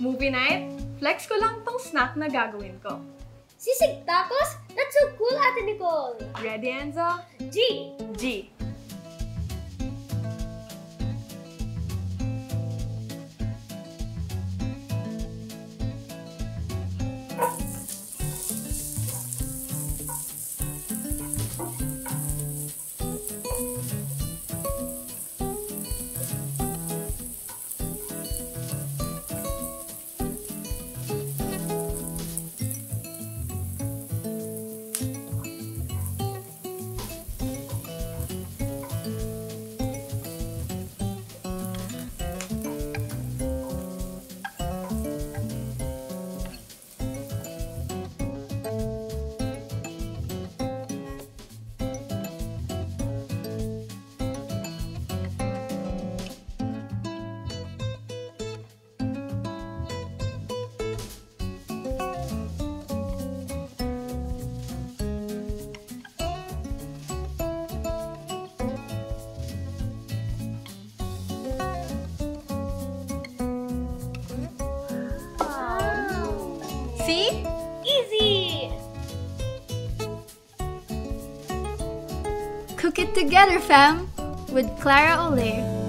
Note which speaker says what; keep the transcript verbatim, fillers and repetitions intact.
Speaker 1: Movie night? Flex ko lang tong snack na gagawin ko.
Speaker 2: Sisig tacos? That's so cool, Ate Nicole!
Speaker 1: Ready, Enzo?
Speaker 2: G!
Speaker 1: G. See?
Speaker 2: Easy!
Speaker 3: Cook it together, fam, with Clara Ole.